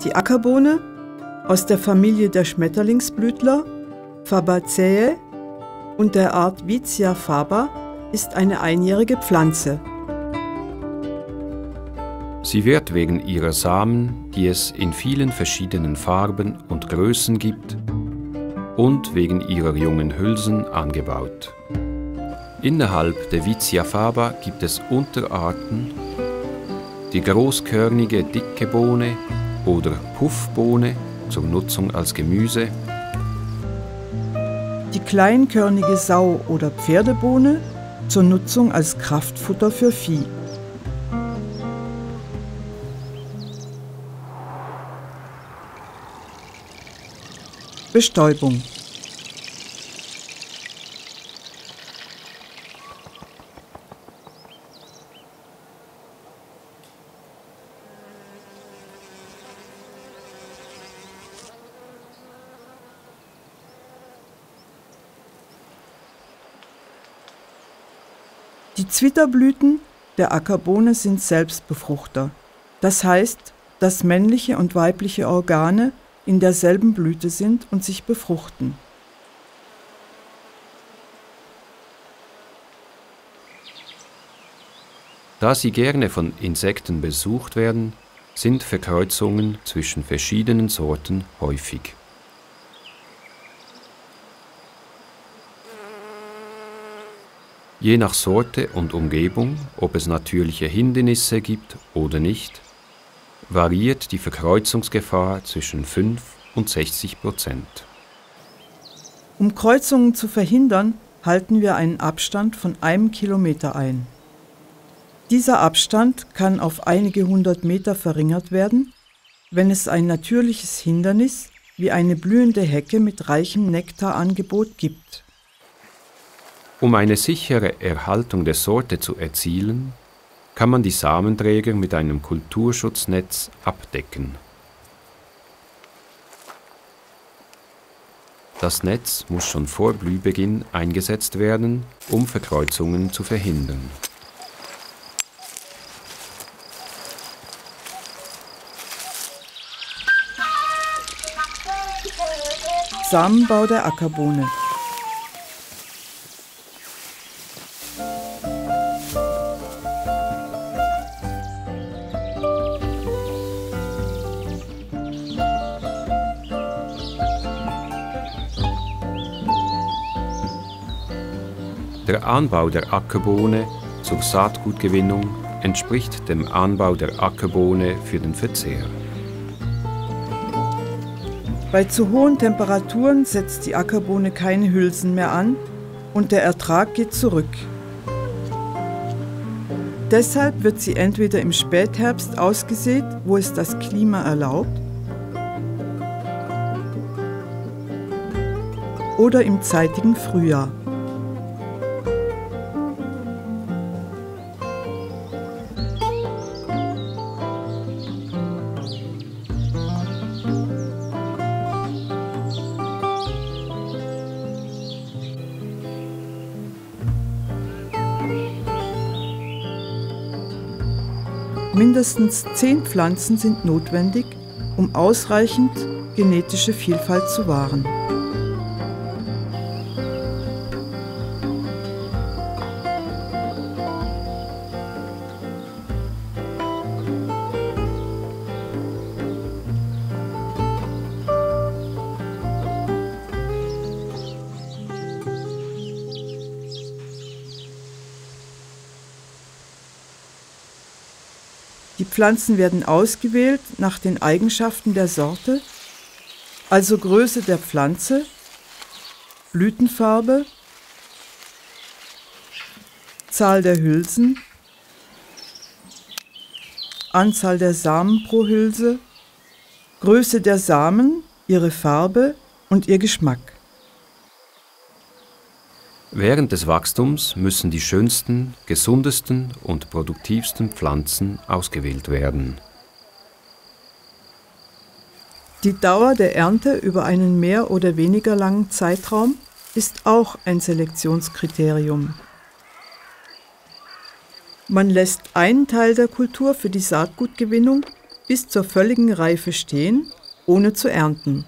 Die Ackerbohne aus der Familie der Schmetterlingsblütler Fabaceae und der Art Vicia faba ist eine einjährige Pflanze. Sie wird wegen ihrer Samen, die es in vielen verschiedenen Farben und Größen gibt, und wegen ihrer jungen Hülsen angebaut. Innerhalb der Vicia faba gibt es Unterarten, die großkörnige dicke Bohne oder Puffbohne zur Nutzung als Gemüse, die kleinkörnige Sau- oder Pferdebohne zur Nutzung als Kraftfutter für Vieh. Bestäubung. Die Zwitterblüten der Ackerbohne sind Selbstbefruchter. Das heißt, dass männliche und weibliche Organe in derselben Blüte sind und sich befruchten. Da sie gerne von Insekten besucht werden, sind Verkreuzungen zwischen verschiedenen Sorten häufig. Je nach Sorte und Umgebung, ob es natürliche Hindernisse gibt oder nicht, variiert die Verkreuzungsgefahr zwischen 5 und 60%. Um Kreuzungen zu verhindern, halten wir einen Abstand von 1 Kilometer ein. Dieser Abstand kann auf einige 100 Meter verringert werden, wenn es ein natürliches Hindernis wie eine blühende Hecke mit reichem Nektarangebot gibt. Um eine sichere Erhaltung der Sorte zu erzielen, kann man die Samenträger mit einem Kulturschutznetz abdecken. Das Netz muss schon vor Blühbeginn eingesetzt werden, um Verkreuzungen zu verhindern. Samenbau der Ackerbohne. Der Anbau der Ackerbohne zur Saatgutgewinnung entspricht dem Anbau der Ackerbohne für den Verzehr. Bei zu hohen Temperaturen setzt die Ackerbohne keine Hülsen mehr an und der Ertrag geht zurück. Deshalb wird sie entweder im Spätherbst ausgesät, wo es das Klima erlaubt, oder im zeitigen Frühjahr. Mindestens 10 Pflanzen sind notwendig, um ausreichend genetische Vielfalt zu wahren. Die Pflanzen werden ausgewählt nach den Eigenschaften der Sorte, also Größe der Pflanze, Blütenfarbe, Zahl der Hülsen, Anzahl der Samen pro Hülse, Größe der Samen, ihre Farbe und ihr Geschmack. Während des Wachstums müssen die schönsten, gesundesten und produktivsten Pflanzen ausgewählt werden. Die Dauer der Ernte über einen mehr oder weniger langen Zeitraum ist auch ein Selektionskriterium. Man lässt einen Teil der Kultur für die Saatgutgewinnung bis zur völligen Reife stehen, ohne zu ernten.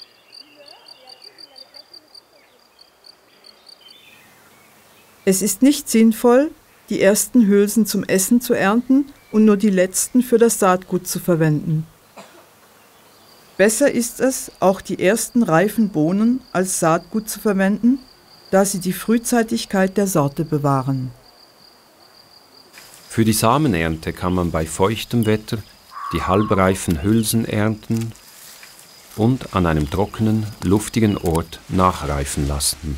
Es ist nicht sinnvoll, die ersten Hülsen zum Essen zu ernten und nur die letzten für das Saatgut zu verwenden. Besser ist es, auch die ersten reifen Bohnen als Saatgut zu verwenden, da sie die Frühzeitigkeit der Sorte bewahren. Für die Samenernte kann man bei feuchtem Wetter die halbreifen Hülsen ernten und an einem trockenen, luftigen Ort nachreifen lassen.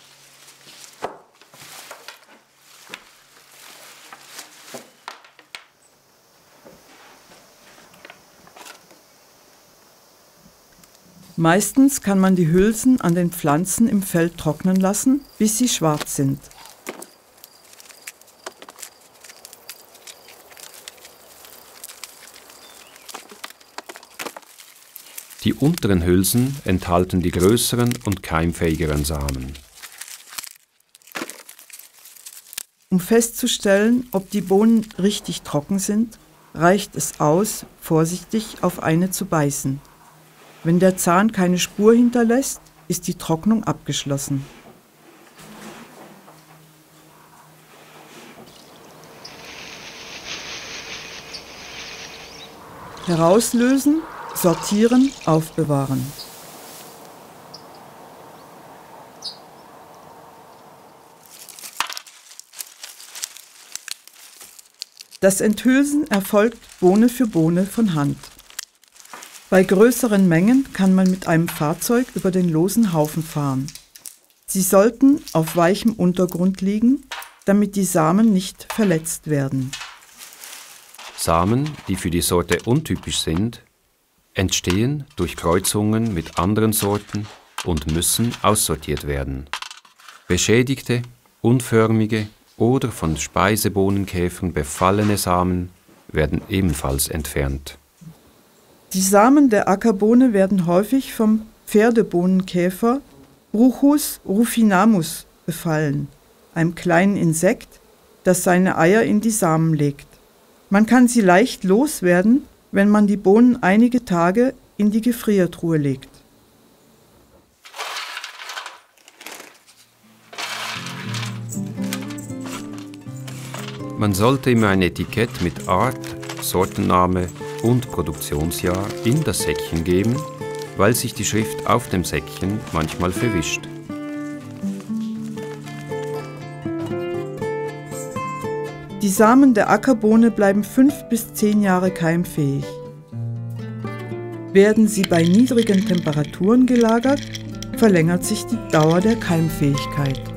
Meistens kann man die Hülsen an den Pflanzen im Feld trocknen lassen, bis sie schwarz sind. Die unteren Hülsen enthalten die größeren und keimfähigeren Samen. Um festzustellen, ob die Bohnen richtig trocken sind, reicht es aus, vorsichtig auf eine zu beißen. Wenn der Zahn keine Spur hinterlässt, ist die Trocknung abgeschlossen. Herauslösen, sortieren, aufbewahren. Das Enthülsen erfolgt Bohne für Bohne von Hand. Bei größeren Mengen kann man mit einem Fahrzeug über den losen Haufen fahren. Sie sollten auf weichem Untergrund liegen, damit die Samen nicht verletzt werden. Samen, die für die Sorte untypisch sind, entstehen durch Kreuzungen mit anderen Sorten und müssen aussortiert werden. Beschädigte, unförmige oder von Speisebohnenkäfern befallene Samen werden ebenfalls entfernt. Die Samen der Ackerbohne werden häufig vom Pferdebohnenkäfer Bruchus rufinamus befallen, einem kleinen Insekt, das seine Eier in die Samen legt. Man kann sie leicht loswerden, wenn man die Bohnen einige Tage in die Gefriertruhe legt. Man sollte immer ein Etikett mit Art, Sortenname und Produktionsjahr in das Säckchen geben, weil sich die Schrift auf dem Säckchen manchmal verwischt. Die Samen der Ackerbohne bleiben 5 bis 10 Jahre keimfähig. Werden sie bei niedrigen Temperaturen gelagert, verlängert sich die Dauer der Keimfähigkeit.